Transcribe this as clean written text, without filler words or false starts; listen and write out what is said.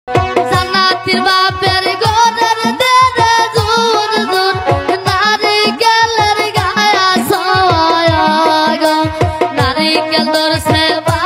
জান্নাতের বাপের ঘরের দেরে জোর জোর নারিকেলের গায়া ছায়া গো নারিকেল ধরছে